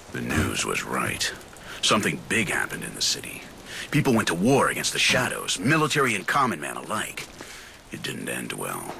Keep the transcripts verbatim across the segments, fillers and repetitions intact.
The news was right. Something big happened in the city. People went to war against the Shadows, military and common man alike. It didn't end well.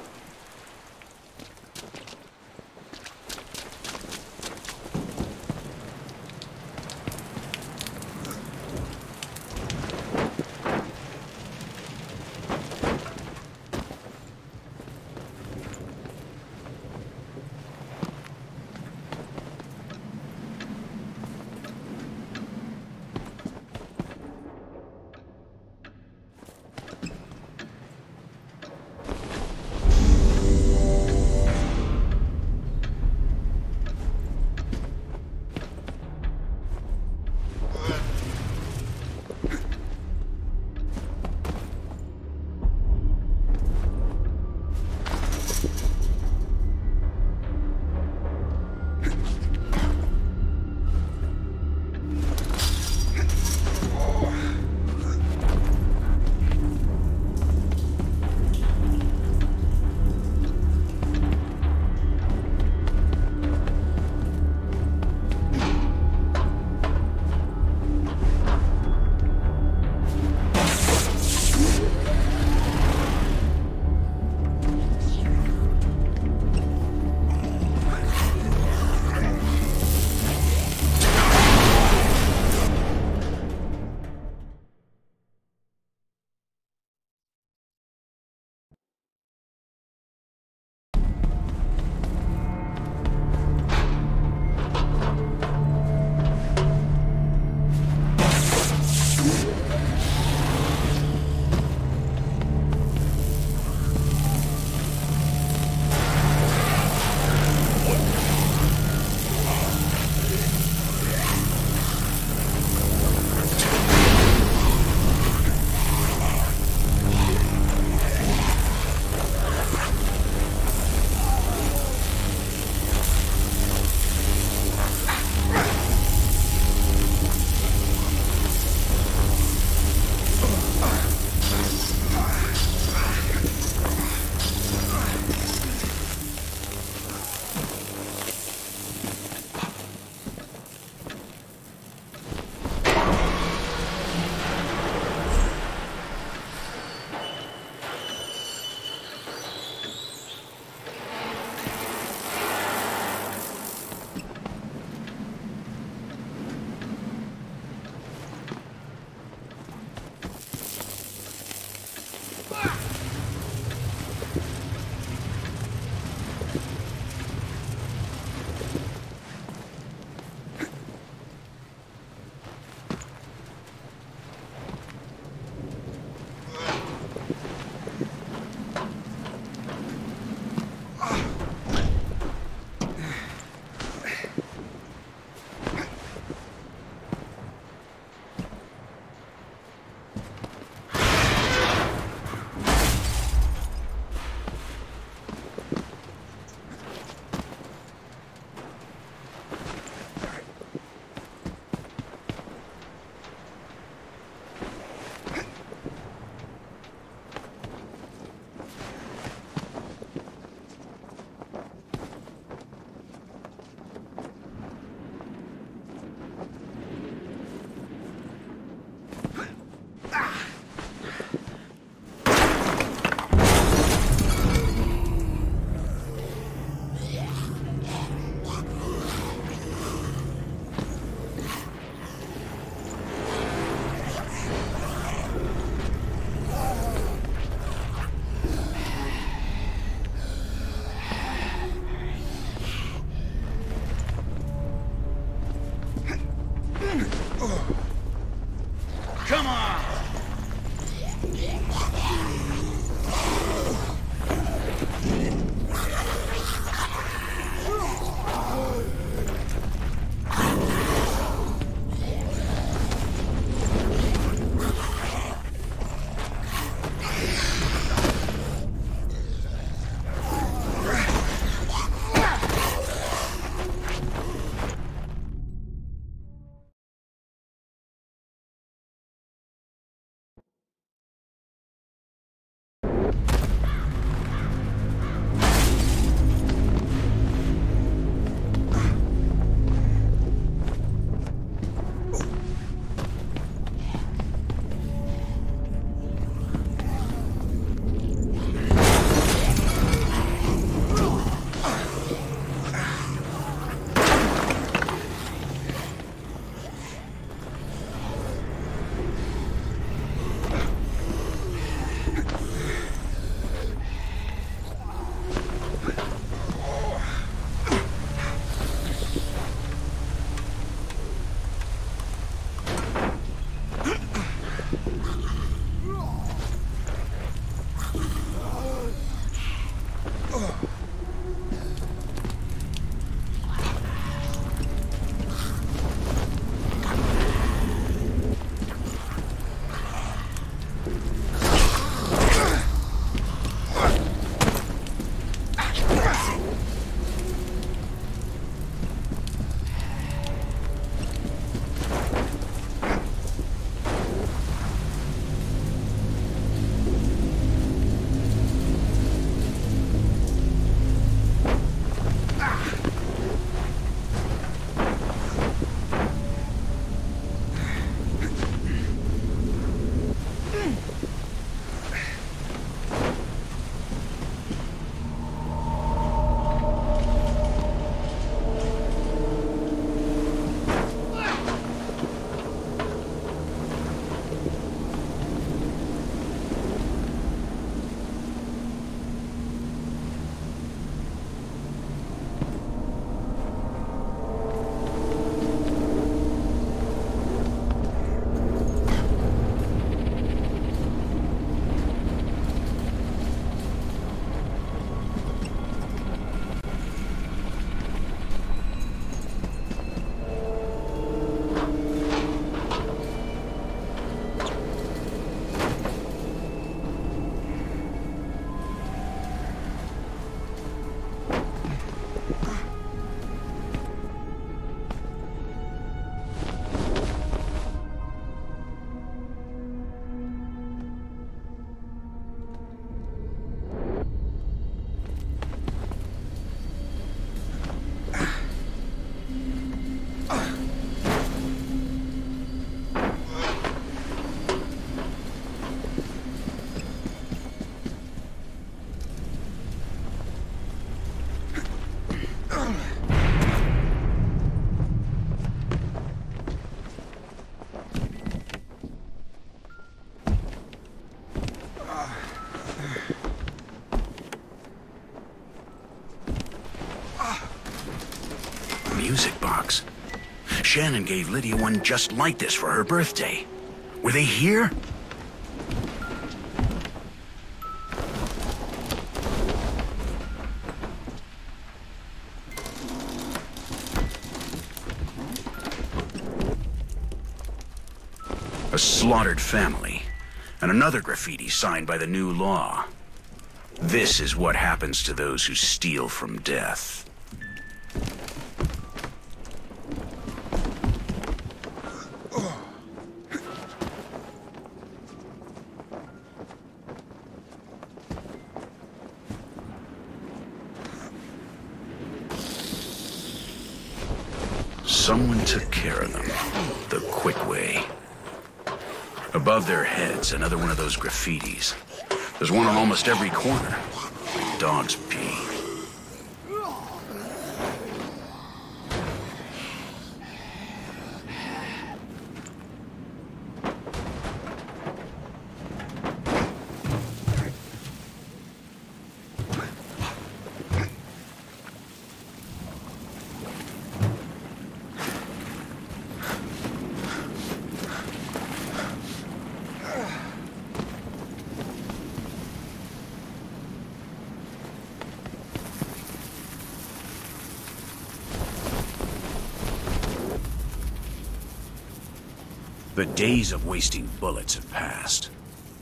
music box. Shannon gave Lydia one just like this for her birthday. Were they here? A slaughtered family, and another graffiti signed by the new law. This is what happens to those who steal from death. Someone took care of them the quick way. Above their heads, another one of those graffitis. There's one on almost every corner. Dogs pee. The days of wasting bullets have passed.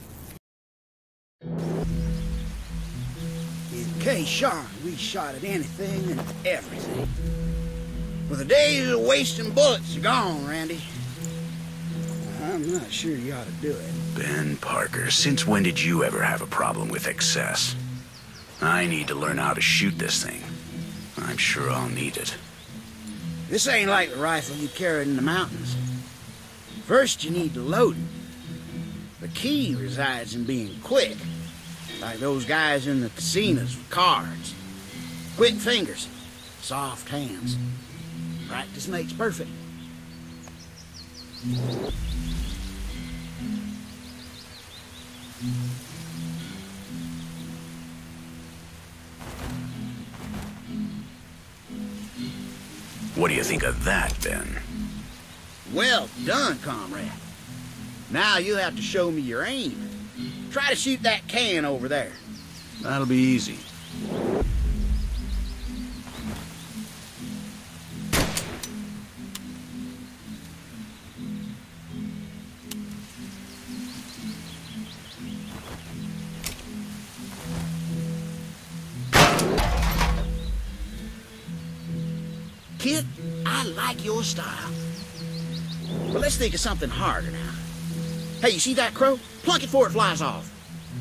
In case Sean, we shot at anything and everything. Well, the days of wasting bullets are gone, Randy. I'm not sure you ought to do it. Ben Parker, since when did you ever have a problem with excess? I need to learn how to shoot this thing. I'm sure I'll need it. This ain't like the rifle you carried in the mountains. First, you need to load it. The key resides in being quick, like those guys in the casinos with cards. Quick fingers, soft hands. Practice makes perfect. What do you think of that, Ben? Well done, comrade. Now you'll have to show me your aim. Try to shoot that can over there. That'll be easy. Kid, I like your style. But let's think of something harder now. Hey, you see that crow? Plunk it before it flies off.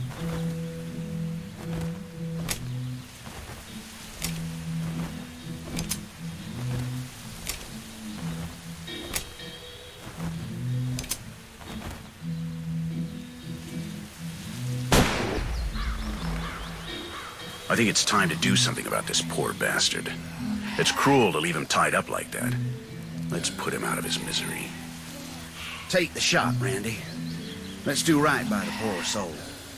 I think it's time to do something about this poor bastard. It's cruel to leave him tied up like that. Let's put him out of his misery. Take the shot, Randy. Let's do right by the poor soul.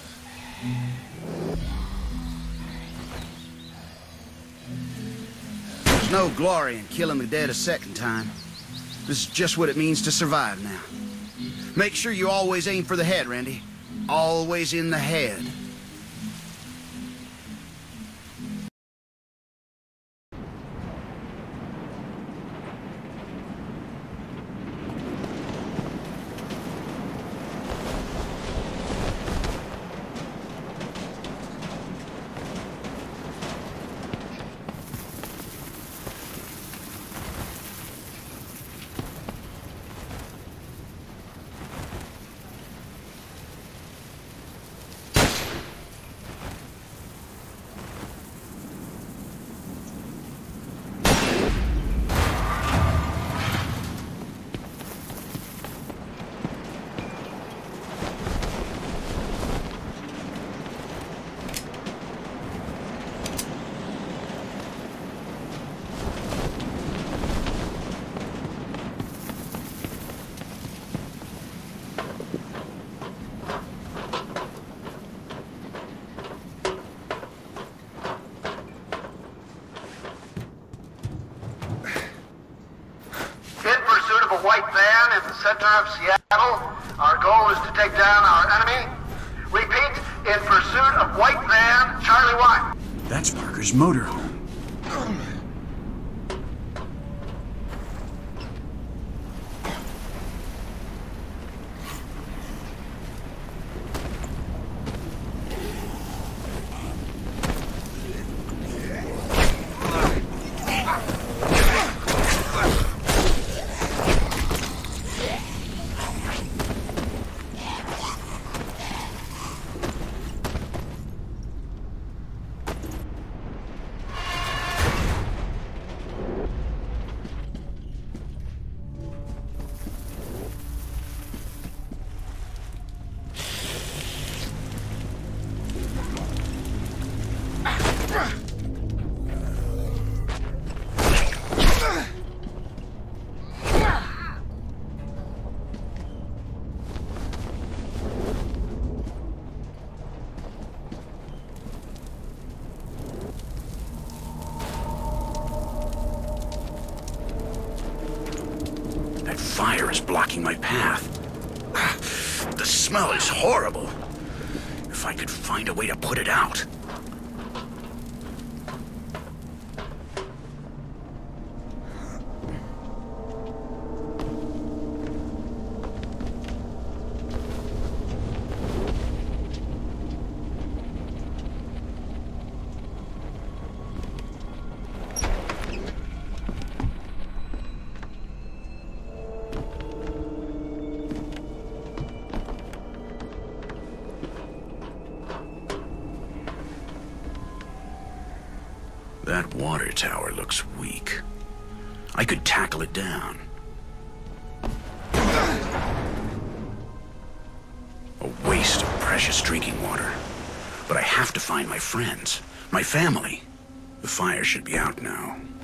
There's no glory in killing the dead a second time. This is just what it means to survive now. Make sure you always aim for the head, Randy. Always in the head. center of Seattle. Our goal is to take down our enemy. Repeat, in pursuit of white van Charlie White. That's Parker's motorhome. Fire is blocking my path. The smell is horrible. If I could find a way to put it out. That water tower looks weak. I could tackle it down. A waste of precious drinking water. But I have to find my friends, my family. The fire should be out now.